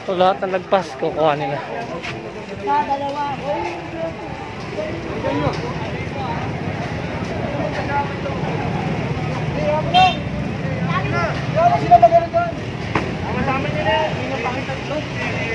So lahat ng lagpas, kukuha nila. Dalawa. Sila magano doon? Kasama niya na. Hindi na pakita doon.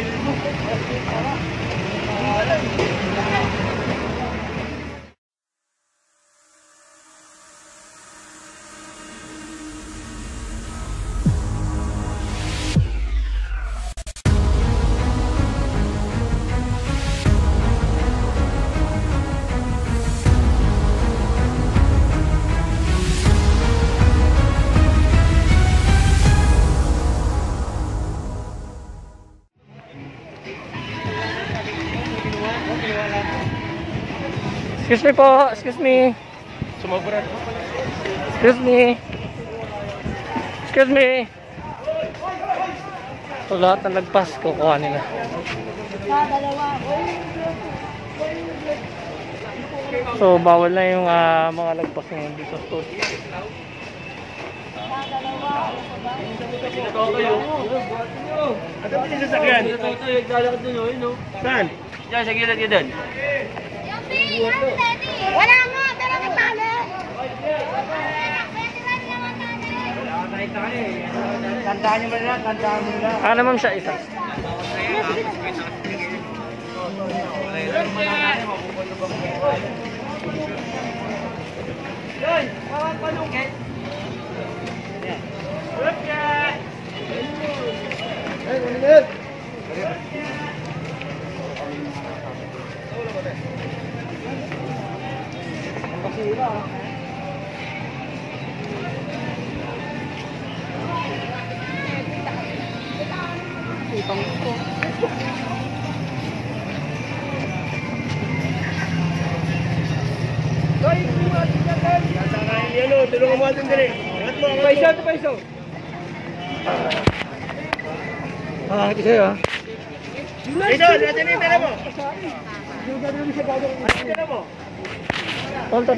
Excuse me po, excuse me. Sumobra. Excuse me. Excuse me. So lahat ng lagpas, kukuha nila. Dalawa. So bawal na yung mga lagpas ngayon dito sa store. Ano ba yung sasakyan? Naglalakad doon yun, no? Saan? Diyan, sa gilid yun doon. Wala nga, pero nagtali. Tandaan niyo ba nila? Tandaan mo nila. Ano ma'am siya isa? Doon, bawang palungkit. Ay, ulit. Kasira. Ipang ko. Doy, tulungan mo atin dali. paiso. Ito sa'yo Ito, natin yung tala mo. Tala mo. Tonton.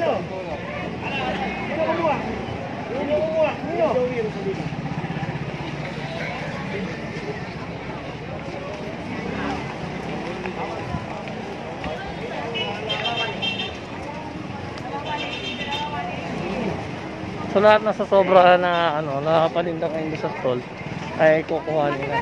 So lahat na sa sobra na paninda ngayon sa stall ay kukuha nila.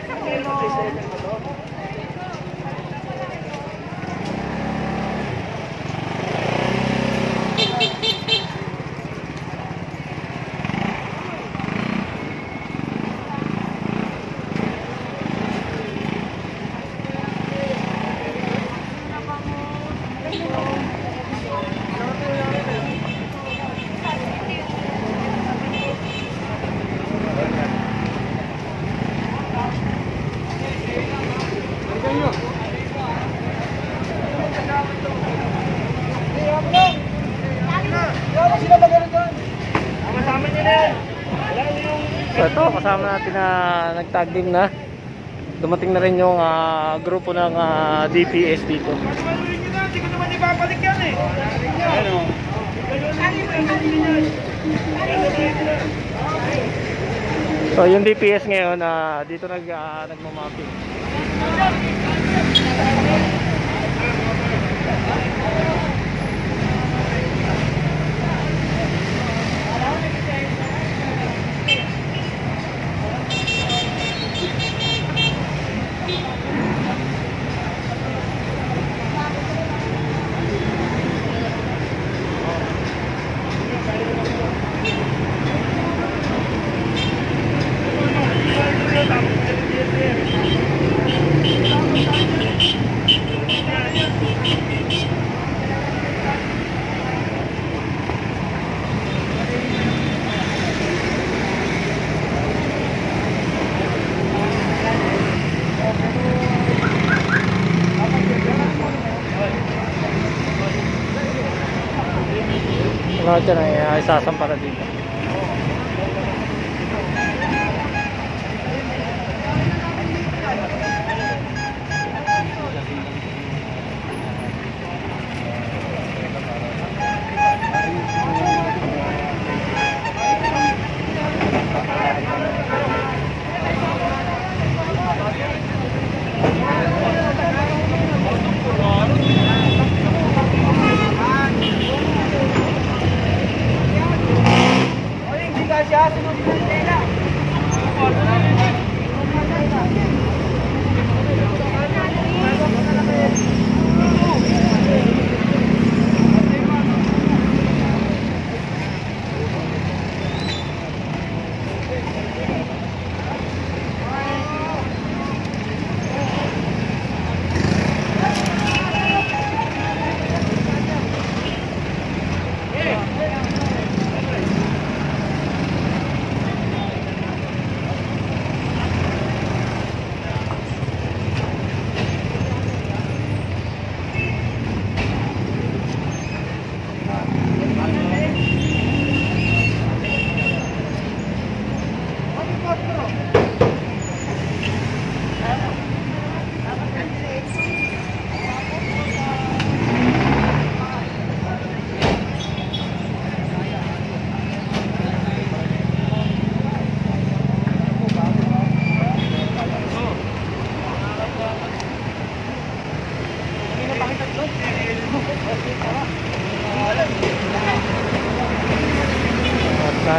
So ito, kasama natin na nag-tag team na. Dumating na rin yung grupo ng DPS dito. Hindi ko naman ibabalik yan eh. So yung DPS ngayon dito nagmamapping. Lahat yan ay isasampara dito.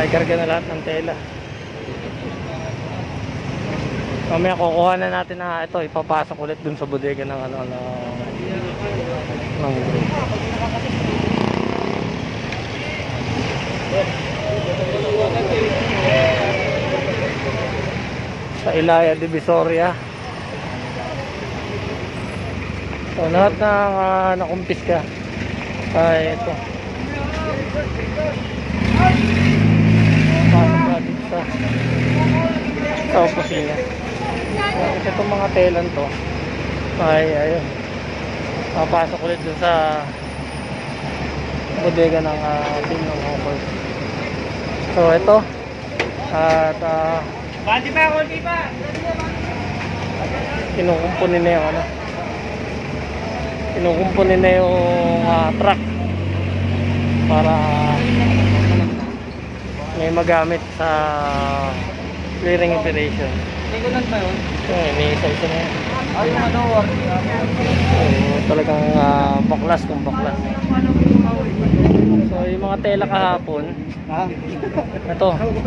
Karga na lahat ng tela. Mamaya kukuha na natin na ito, ipapasok ulit dun sa bodega ng ano ng group. Sa Ilaya Divisoria. So lahat ng nakumpiska ay ito. Pasok natin sa opisina. Kasi itong mga telan to ay ayun, papasok ulit dun sa bodega ng team ng Hawkers. So ito at Bandi pa, konti pa. kinukumpunin na yung kinukumpunin na yung truck para may magamit sa clearing operation. Lingkunan ba yun? So iniisa-isa na yan. Ay, yung ano, So, talagang baklas kung baklas. So yung mga tela kahapon, ito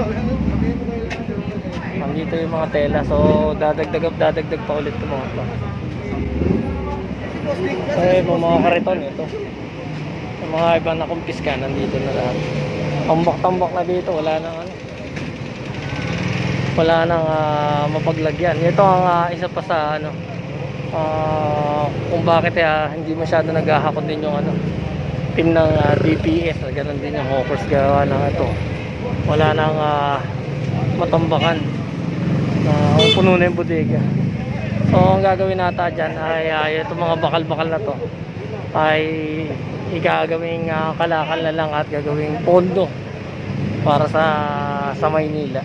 nandito yung mga tela. So dadagdag pa ulit yung mga ito. So yung mga kariton ito, yung mga ibang nakumpiska nandito na lahat. Tambak na dito, wala nang mapaglagyan. Ito ang isa pa sa kung bakit hindi masyado naghahakot din yung team ng DPS. Ganun din yung Hawkers, gawa ng ito. Wala nang matambakan. Puno na yung bodega. So ang gagawin nata dyan ay itong mga bakal-bakal na to ay igagawing kalakal na lang at gagawing pondo para sa Maynila.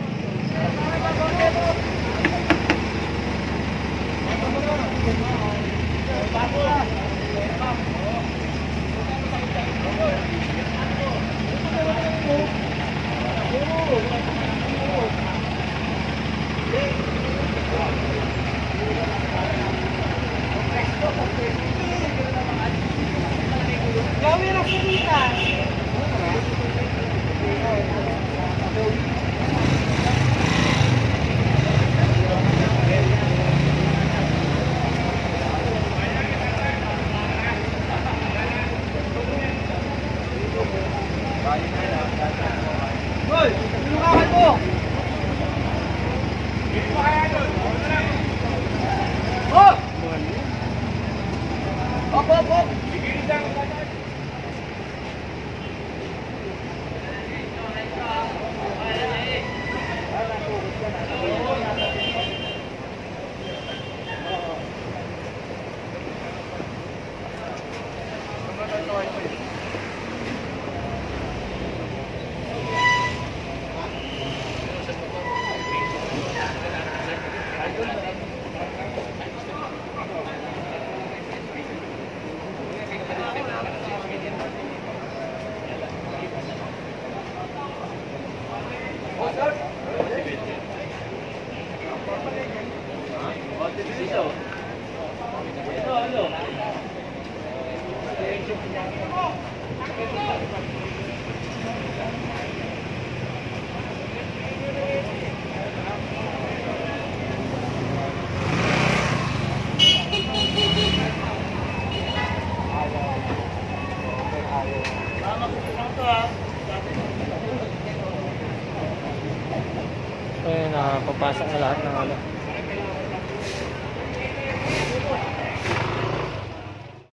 gawin ang sinita. Hoy, lumakan mo. Oh! Op. Ayun, papasok na lahat ng